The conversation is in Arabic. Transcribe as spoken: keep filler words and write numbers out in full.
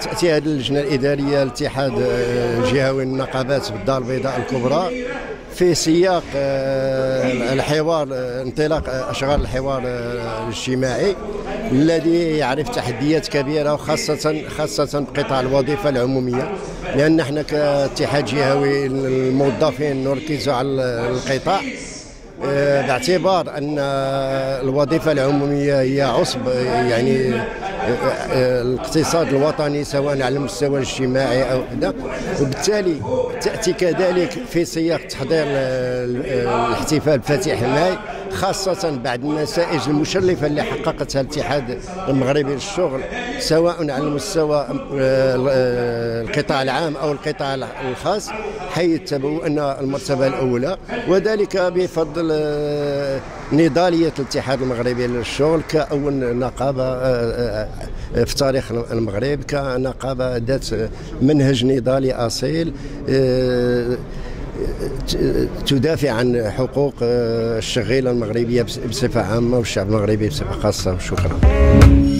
تأتي هذه اللجنة الإدارية الاتحاد الجهوي للنقابات بالدار البيضاء الكبرى في سياق الحوار، انطلاق أشغال الحوار الاجتماعي الذي يعرف تحديات كبيرة، وخاصة خاصة بقطاع الوظيفة العمومية، لأن احنا كاتحاد جهوي الموظفين نركز على القطاع باعتبار أن الوظيفة العمومية هي عصب يعني الاقتصاد الوطني سواء على المستوى الاجتماعي أو كذا، وبالتالي تأتي كذلك في سياق تحضير الاحتفال بفاتح ماي، خاصة بعد النتائج المشرفة اللي حققتها الاتحاد المغربي للشغل سواء على المستوى القطاع العام أو القطاع الخاص، حيث تبوأنا المرتبة الأولى، وذلك بفضل نضالية الاتحاد المغربي للشغل كأول نقابة في تاريخ المغرب، كنقابة ذات منهج نضالي أصيل تدافع عن حقوق الشغيلة المغربية بصفة عامة والشعب المغربي بصفة خاصة. شكرا.